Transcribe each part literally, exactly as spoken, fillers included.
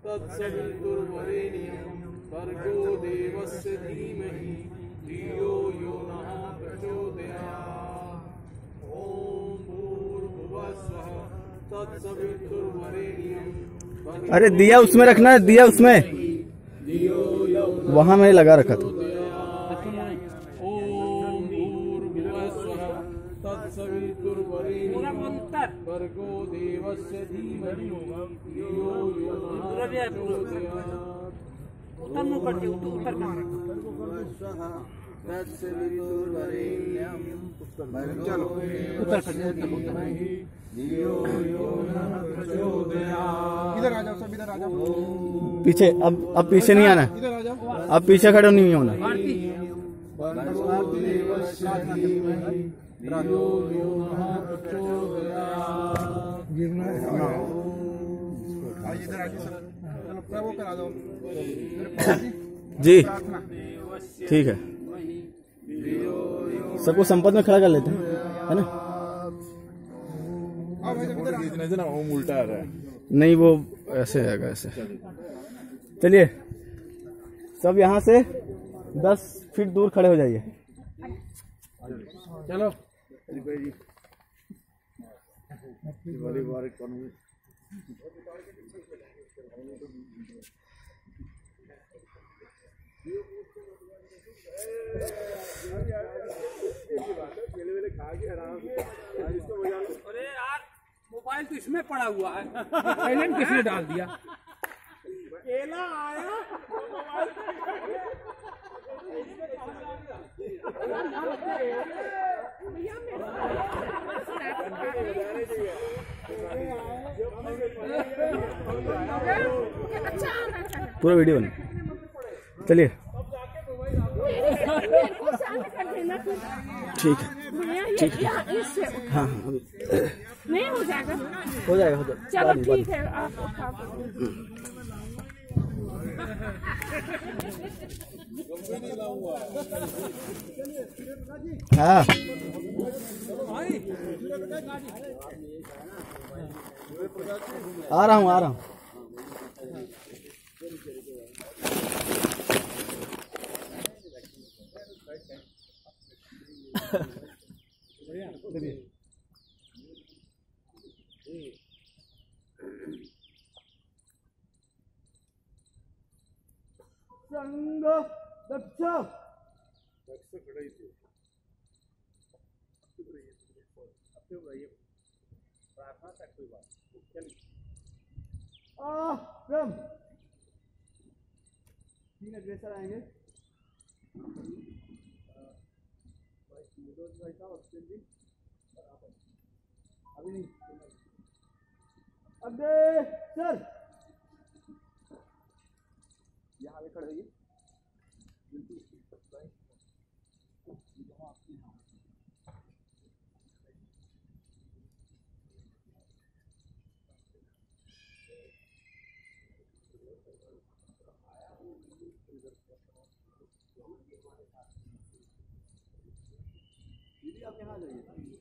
तत्सवितुर्वरेण्यं भर्गो देवस्य धीमहि धियो यो नः प्रचोदयात्। ओम भूर्भुवः स्वः तत्सवितुर्वरेण्यं। अरे दिया उसमें रखना है, दिया उसमें वहां मैंने लगा रखा था। ओम भूर्भुवः स्वः तत्सवितुर्वरेण्यं भर्गो देवस्य धीमहि धियो यो नः प्रचोदयात्। इधर आ जाओ सब, इधर आ जाओ। पीछे अब अब पीछे नहीं आना, इधर आ जाओ। अब पीछे खड़े नहीं होना। इधर आ जाओ, चलो वो करा दो जी ठीक है, सबको संपद में खड़ा कर लेते हैं, है ना? इधर ना वो उल्टा आ रहा है। नहीं वो ऐसे आएगा, ऐसे। चलिए सब यहाँ से दस फीट दूर खड़े हो जाइए। चलो अरे यार मोबाइल तो इसमें पड़ा हुआ है, साइलेंट किसने डाल दिया? केला आया पूरा वीडियो बना। चलिए ठीक है, ठीक है, हाँ हाँ नहीं हो जाएगा, हो जाएगा, हो जाएगा। चलो ठीक है। आप हाँ आ रहा हूँ, आ रहा हूँ। संग दक्ष आक्रम। तीन अग्रेसर आएंगे, अभी नहीं। अग्रेसर यहाँ आगे खड़े होइए। दीदी आप यहाँ आ जाइए।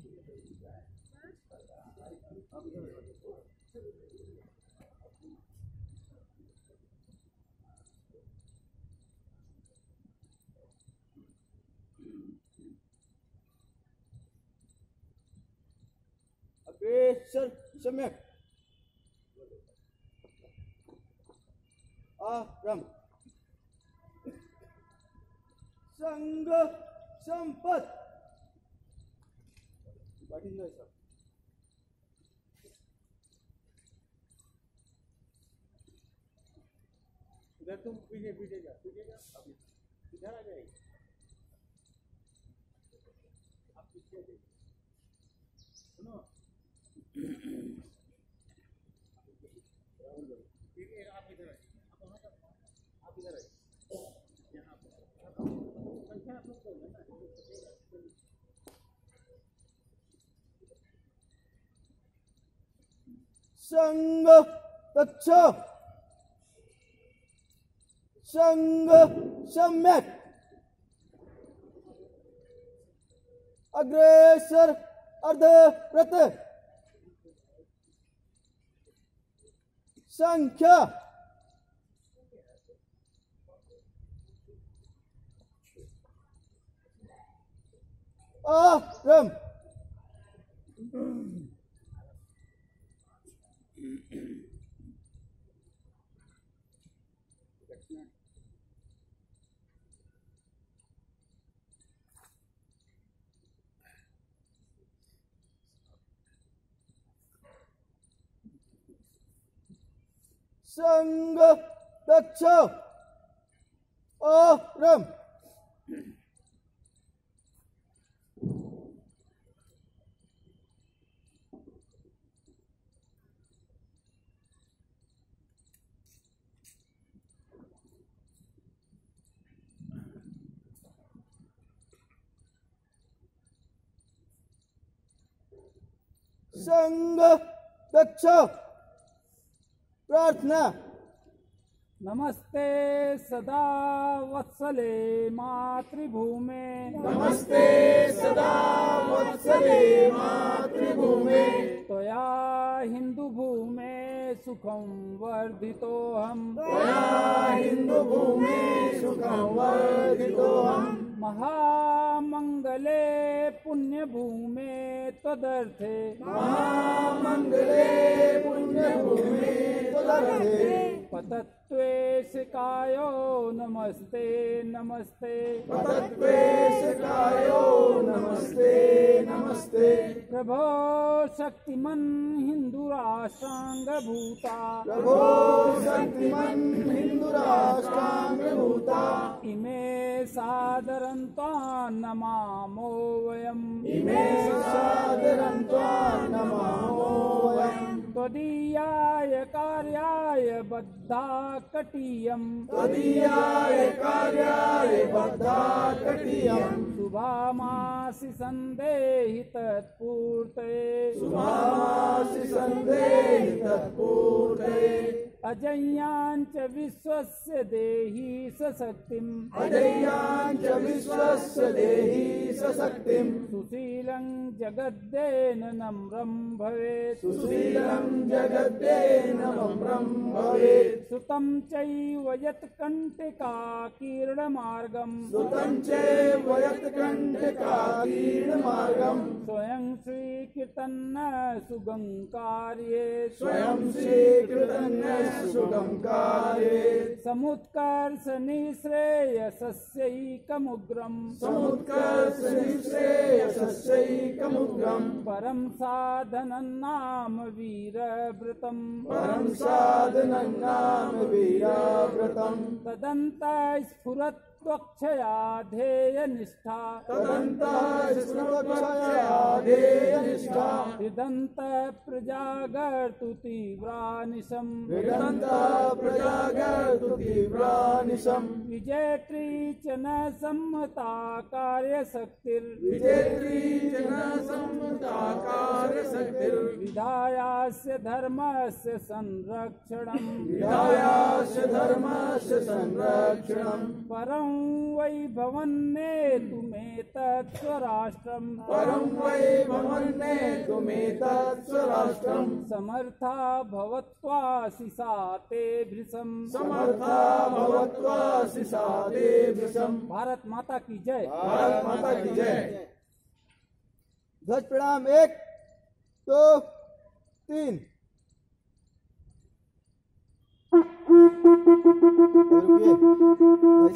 अग्रेसर सम्यक आक्रम। संग संपत बैठिए सर। इधर तुम पीछे पीछे जा, पीछे जा, अभी इधर आ जाएगी। आप पीछे सुनो, आप इधर आइए, आप वहाँ पर आप इधर आइए, यहाँ पर संख्या आप लोग को है ना। संग दक्ष संग सम्यक अग्रेसर अर्धव्रत संख्या आरंभ। संघ दक्ष आरंभ। संघ दक्ष प्रार्थना। नमस्ते सदा वत्सले मातृभूमे, नमस्ते सदा वत्सले मातृभूमे, त्वया हिन्दुभूमे सुखं वर्धितोऽहम्, त्वया हिन्दुभूमे सुखं वर्धितोऽहम्, महामंगले पुण्यभूमे त्वदर्थे, महामंगले पुण्यभूमे त्वदर्थे, पतत्वेशिकायो नमस्ते नमस्ते, पतत्वेशिकायो नमस्ते नमस्ते, प्रभो शक्तिमन् हिन्दुराष्ट्राङ्गभूता, प्रभो शक्तिमन् हिन्दुराष्ट्राङ्गभूता, इमे सादरन्त्वान् नमामो वयम्, इमे सादरन्त्वान् नमामो वयम्, त्वदीयाय कार्याय बद्धा कटीयम्, त्वदीयाय कार्याय बद्धा कटीयम्, शुभामासि सन्देहि तत्पूर्तये, शुभामासि सन्देहि तत्पूर्तये, अजय्याञ्च विश्वस्य देहि सशक्तिम्, अजय्याञ्च विश्वस्य देहि सशक्तिम्, सुशीलं जगद्देन नम्रं भवेत्, सुशीलं जगद्देन नम्रं भवेत्, सुतं चैव यत्कण्टकाकीर्णमार्गम्, सुतं चैव यत्कण्टकाकीर्णमार्गम्, स्वयं स्वीकृतन्न सुगङ्कार्ये, स्वयं स्वीकृतन्न सुगं कार्ये, समुत्कर्ष निःश्रेयसस्यैकमुग्रम्, समुत्कर्ष निःश्रेयसस्यैकमुग्रम्, परं साधनं नाम वीरव्रतम्, परं साधनं नाम वीरव्रतम्, तदन्तः स्फुरत् त्वक्षया ध्येयनिष्ठा, तदन्तः स्फुरत्वक्षया ध्येयनिष्ठा, हृदन्तः प्रजागर्तु तीव्रानिशम्, हृदन्तः प्रजागर्तु तीव्रानिशम्, विजेत्री च न सम्मता कार्यशक्तिर्, विजेत्री च न सम्मता कार्यशक्तिर्, विधायास्य धर्मस्य संरक्षणम्, विधायास्य धर्मस्य संरक्षणम्, परं वैभवन्नेतुमेतत् स्वराष्ट्रम्, परं वैभवन्नेतुमेतत् स्वराष्ट्रम्, समर्था भवत्वासि सा ते भृशम्, समर्था भवत्वासि सा ते भृशम्। भारत माता की जय। भारत माता की जय। ध्वज प्रणाम। एक दो तीन। रुकिए भाई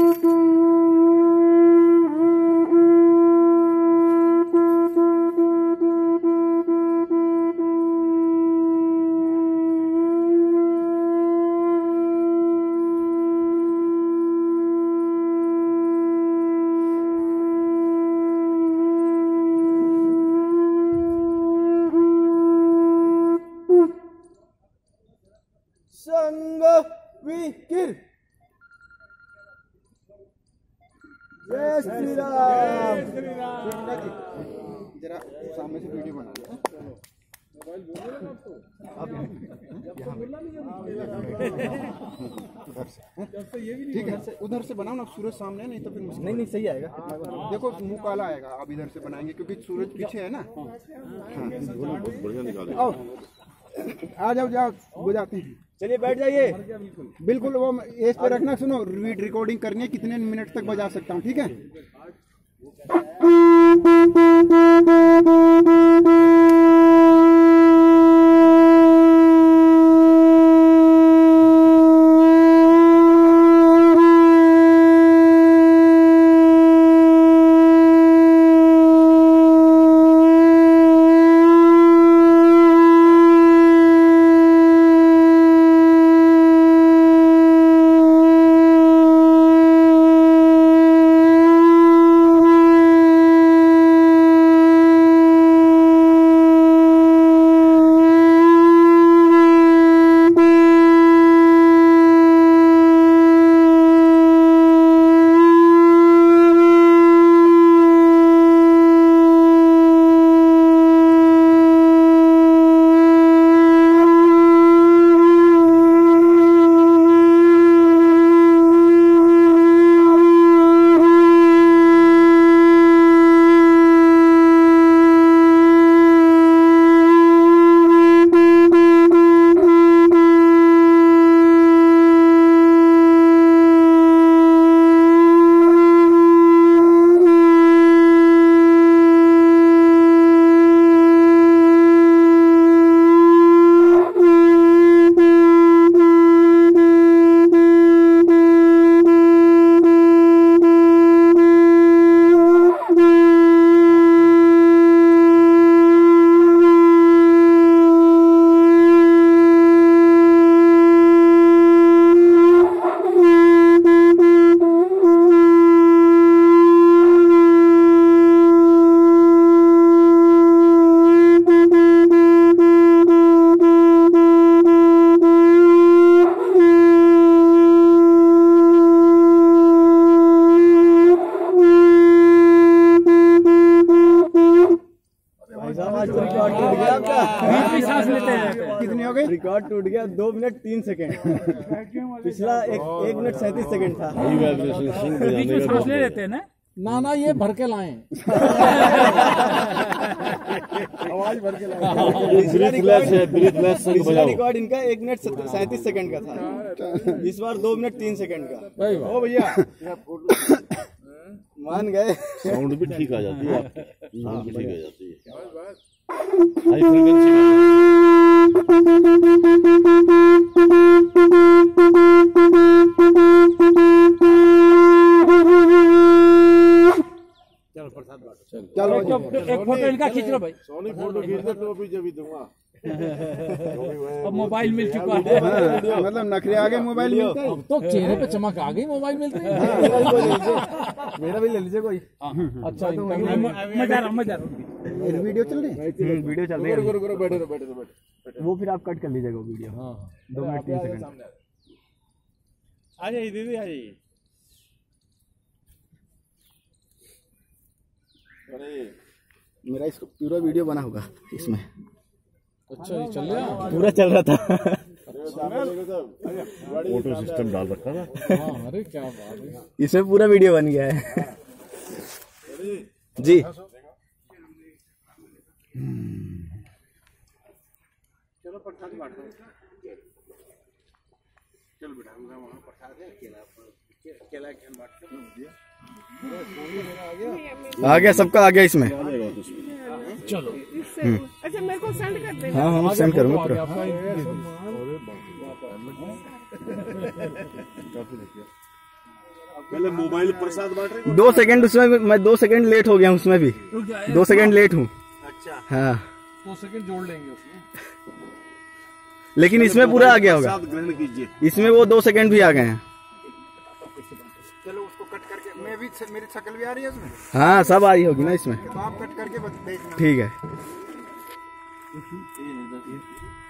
संग विकिर। जय श्री राम। जरा सामने से वीडियो बना लो। ठीक है, उधर से बनाओ ना, सूरज सामने है, नहीं तो फिर मुश्किल। नहीं नहीं सही आएगा। देखो मुंह काला आएगा, अब इधर से बनाएंगे क्योंकि सूरज पीछे है ना। आओ आ जाओ जाओ बुझाते हैं। चलिए बैठ जाइए। बिल्कुल वो एज पे रखना। सुनो, वीडियो रिकॉर्डिंग करनी है, कितने मिनट तक बजा सकता हूँ, ठीक है। कितनी हो गई? रिकॉर्ड टूट गया दो मिनट तीन सेकंड। पिछला एक एक मिनट सैंतीस सेकंड था। बीच में सांस ले लेते हैं ना ना ना ये भर के लाए आवाज भर के लाए। पिछला रिकॉर्ड इनका एक मिनट सैंतीस सेकंड का था, इस बार दो मिनट तीन सेकंड का। ओ भैया मान गए। साउंड भी ठीक आ जाती है, साउंड भी ठीक आ जाती है, हाई फ्रीक्वेंसी चलो एक फोटो इनका खींच लो भाई। सोनी फोटो खींच दे तो अभी जब दूंगा। अब मोबाइल मिल चुका है, मतलब नखरे आ गए मोबाइल मिलते हैं। अब तो चेहरे पे चमक आ गई मोबाइल मिलते हैं। मेरा भी ले लीजिए कोई। अच्छा मजा रहा मजा रहा। वीडियो चल रही है, वीडियो चल रही है। करो करो बैठे रहो बैठे रहो बैठे। वो फिर आप कट कर लीजिएगा वीडियो। हाँ दो मिनट तीन सेकंड। आ जाइए दीदी आ जाइए। मेरा इसको पूरा वीडियो बना होगा इसमें। अच्छा ये चल रहा पूरा चल रहा था। फोटो सिस्टम डाल रखा था। हाँ अरे क्या बात है। इसमें पूरा वीडियो बन गया है जी। चलो प्रसाद बांटो। चल बेटा वहाँ प्रसाद है, केला केला के बांटो। आ गया सबका आ गया इसमें। चलो अच्छा मेरे को सेंड कर देना। हाँ हम सेंड करूँगा पूरा। पहले मोबाइल प्रसाद बांट रहे। दो सेकंड उसमें मैं दो सेकंड लेट हो गया हूँ उसमें भी। दो सेकंड लेट हूँ। अच्छा हाँ दो सेकंड जोड़ लेंगे उसमें। लेकिन इसमें पूरा आ गया होगा। प्रसाद ग्रहण कीजिए। इसमें वो दो सेकंड भी आ गए हैं। चलो उसको कट करके मैं भी, मेरी शक्ल भी आ रही है उसमें। हाँ सब आई होगी ना इसमें। तो आप कट करके बस देखना। ठीक है।